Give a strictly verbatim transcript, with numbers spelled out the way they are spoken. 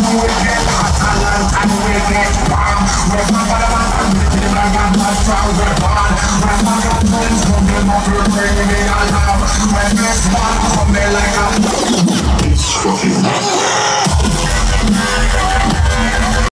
we get hotter and we get warm. We're back on the back and we feel like I'm not strong, we're born. We're back on the guns, coming up, we're bringing the alarm. When this one come, they like a